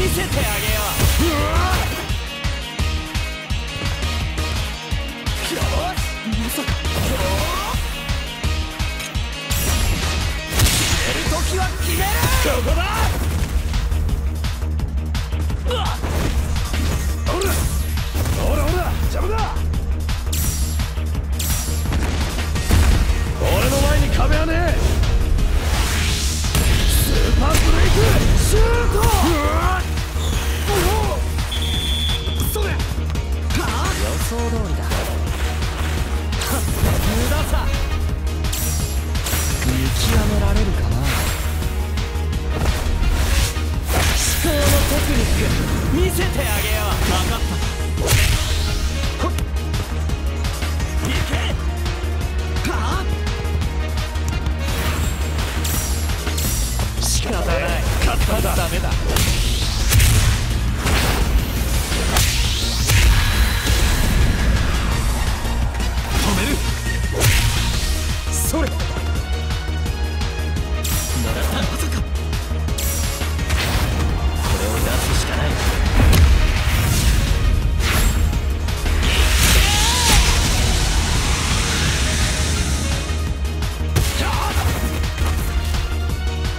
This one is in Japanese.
見せてあげよう。よし、まさか決めるときは決める。どこだ。ほらほら邪魔だ。俺の前に壁はねえ。スーパーブレイクシュート。それ。予想通りだ。無駄さ。見極められるかな。至高のテクニック見せてあげよう。分かった。いけ。仕方ない。勝ったんだ。ダメだ。止める。それ。